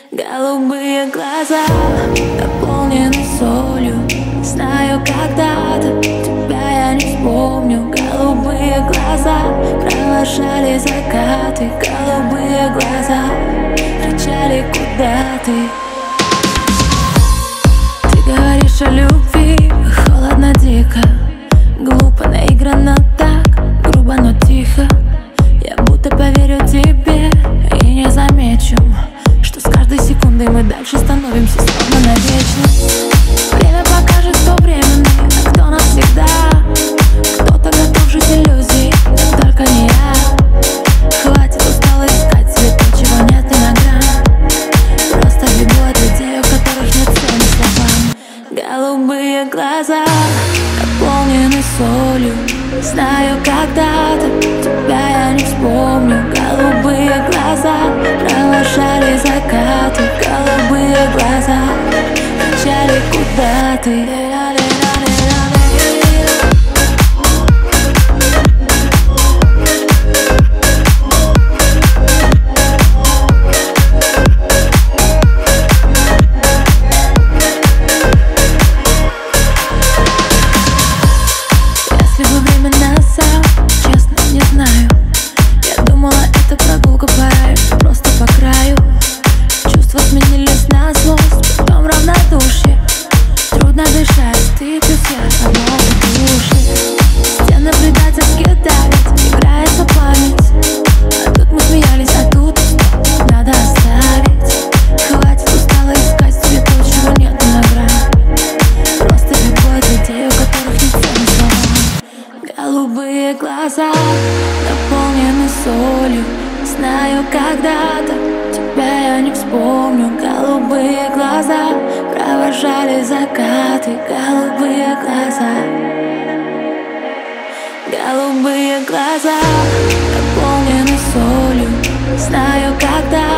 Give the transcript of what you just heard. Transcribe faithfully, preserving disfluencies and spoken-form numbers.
Голубые глаза наполнены солью. Знаю, когда-то тебя я не вспомню. Голубые глаза провожали закаты. Голубые глаза кричали: куда ты? Ты говоришь о любви, холодно, дико, глупо, наигранно так, грубо, но тихо. Я будто поверю тебе и не замечу, что с каждой секундой мы дальше становимся словно навечно. Время покажет, кто временный, а кто навсегда. Кто-то готов жить иллюзией, но только не я. Хватит, устала искать себе то, чего нет ни на грамм. Просто бегу от людей, у которых нет цены словам. Голубые глаза наполнены солью. Знаю, когда-то тебя я не вспомню. Голубые глаза провожали закаты. Голубые глаза кричали: куда ты? Если бы время назад, честно, не знаю. Я думала, это прогулка по раю, просто по краю. Чувства сменились на злость, потом равнодушие. Трудно дышать, ты плюс я, одно в душе. Стены предательски давят, играется память. А тут мы смеялись, а тут надо оставить. Хватит, устала искать себе то, чего нет на грамм. Просто бегу от людей, у которых нет цены словам. Голубые глаза наполнены солью. Знаю, когда-то тебя я не вспомню. Голубые глаза провожали закаты. Голубые глаза, голубые глаза наполнены солью. Знаю, когда